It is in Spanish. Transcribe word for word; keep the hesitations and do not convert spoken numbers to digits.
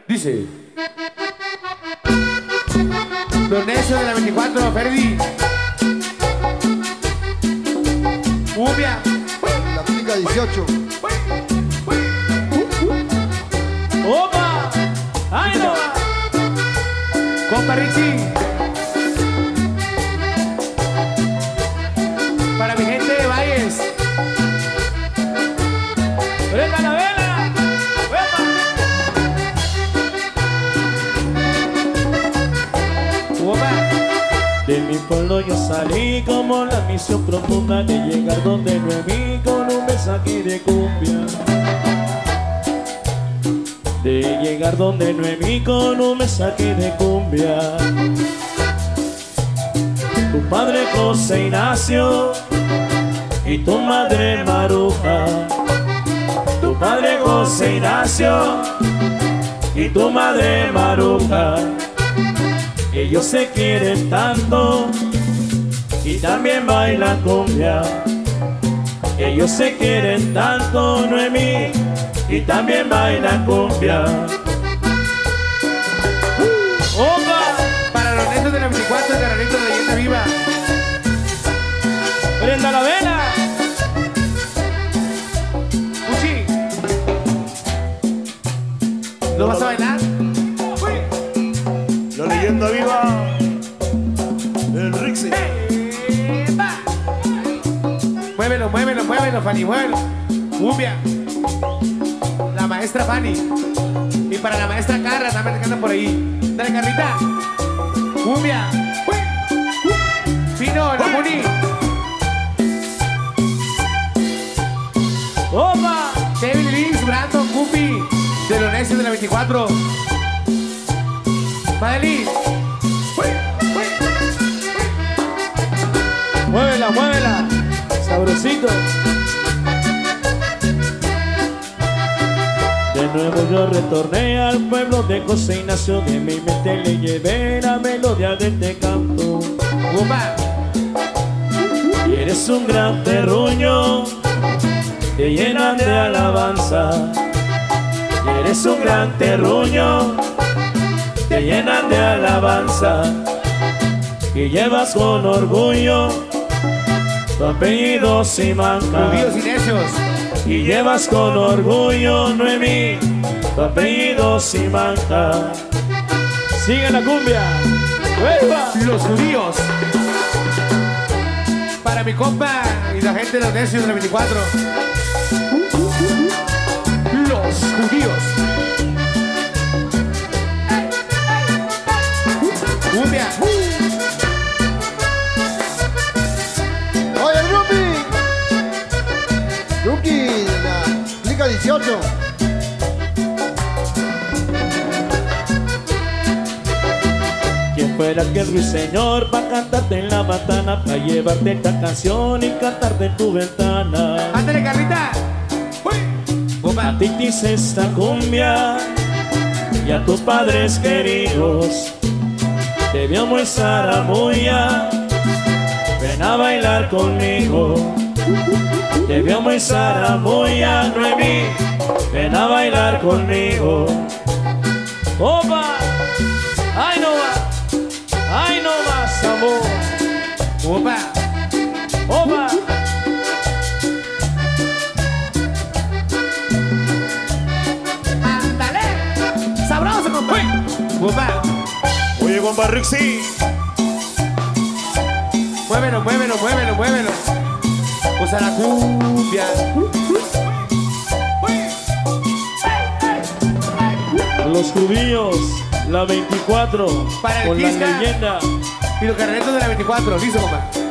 Dice. Los necios de la veinticuatro, Ferdi. Cumbia. La clínica dieciocho. ¡Opa! ¡Ay, no! Compa Rixi. Para mi gente de Valles. ¡Prenda la vela! Opa. De mi pueblo yo salí como la misión profunda de llegar donde no es mí con un mensaje de cumbia. De llegar donde no es mí con un mensaje de cumbia. Tu padre José Ignacio y tu madre Maruja. Tu padre José Ignacio y tu madre Maruja. Ellos se quieren tanto y también bailan cumbia. Ellos se quieren tanto, Noemí, y también bailan cumbia. Opa. Para los netos de la veinticuatro, Carrerito de Leyenda Viva. ¡Prenda la vela! Uchi. ¿Lo vas a bailar? La leyenda viva del Rixi. ¡Epa! Muévelo, muévelo, muévelo, Fanny, muévelo. Cumbia. La maestra Fanny. Y para la maestra Carla también que anda por ahí. Dale, Carlita. Cumbia. Pino, la Muni. ¡Opa! David Lins, Brandon, Cupi. De los necios de la veinticuatro. Madeline. ¡Muévela, muévela! ¡Sabrosito! De nuevo yo retorné al pueblo de José Ignacio. De mi mente le llevé la melodía de este canto. Opa. Y eres un gran terruño, te llenan de alabanza. Y eres un gran terruño, te llenan de alabanza. Y llevas con orgullo tu apellido Simanca. Rubios y necios. Y llevas con orgullo, Noemí, tu apellido Simanca. Sigue la cumbia. ¡Uepa! Los judíos. Para mi compa y la gente de los necios de la veinticuatro. Los judíos. Cumbia. Oye, Rupi. Ruki de la clínica dieciocho. ¿Quién fuera aquel ruiseñor pa' cantarte en la ventana, pa' llevarte esta canción y cantarte en tu ventana? Ándale, Carlita. A ti te hice esta cumbia y a tus padres queridos te vio muy zaramuya, ven a bailar conmigo. Te vio muy zaramuya, Noemí, ven a bailar conmigo. ¡Opa! ¡Ay no va! ¡Ay no más, amor! Opa. ¡Opa! Ándale. Sabroso, compa. Opa. Oye, compa Rixi. Muévelo, muévelo, muévelo, muévelo. Usa la cumbia. Los judíos, la veinticuatro, Para el con la Quisca. leyenda. Y los carretos de la veinticuatro. Listo, compa.